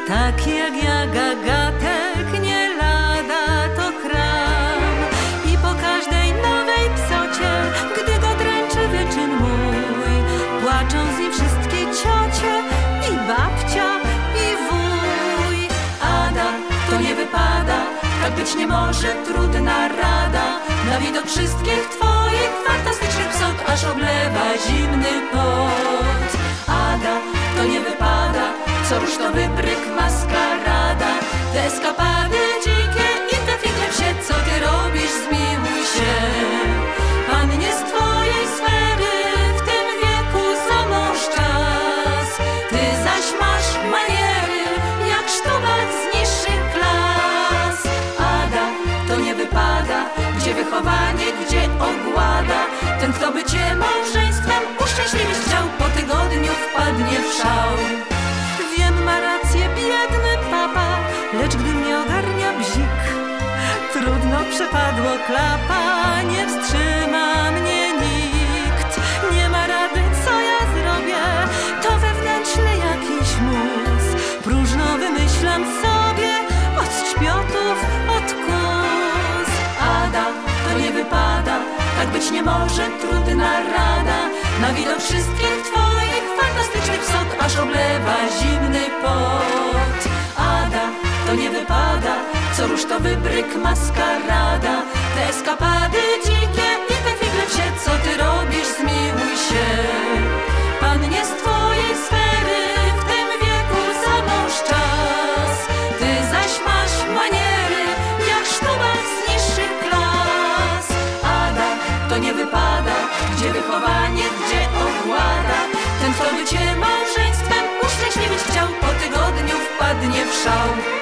Taki jak ja gagatek, nie lada to kram. I po każdej nowej psocie, gdy go dręczy wyczyn mój, płaczą z nim wszystkie ciocie i babcia i wuj. Ada, to nie wypada, tak być nie może, trudna rada. Na widok wszystkich twoich fantastycznych psot aż oblewa zimny pot. Ada, to nie wypada, co rusztowy bryk, maskarada. Te eskapady dzikie i te figle psie, co ty robisz, zmiłuj się. Pannie z twojej sfery w tym wieku za mąż czas. Ty zaś masz maniery jak sztubak z niższych klas. Ada, to nie wypada, gdzie wychowanie, gdzie ogłada. Ten, kto by cię małżeństwem uszczęśliwić chciał, po tygodniu wpadnie w szał. Wiem, ma rację biedny papa, lecz gdy mnie ogarnia bzik, trudno przepadło klapa, nie wstrzyma mnie nikt. Nie ma rady, co ja zrobię, to wewnętrzny jakiś mus. Próżno wymyślam sobie od ćpiotów, od kus. Ada, to nie wypada, tak być nie może, trudna rada. Na widok wszystkich twoich fantastycznych psot aż oblewa zimny pot. Ada, to nie wypada, co rusztowy bryk, maskarada. Te eskapady dzikie i te figle psie, co ty robisz, zmiłuj się. Pannie z twojej sfery w tym wieku za mąż czas. Ty zaś masz maniery jak sztubak z niższych klas. Ada, to nie wypada, gdzie wychowanie, gdzie ogłada. Ten, kto by cię małżeństwem uszczęśliwić chciał, po tygodniu wpadnie w szał.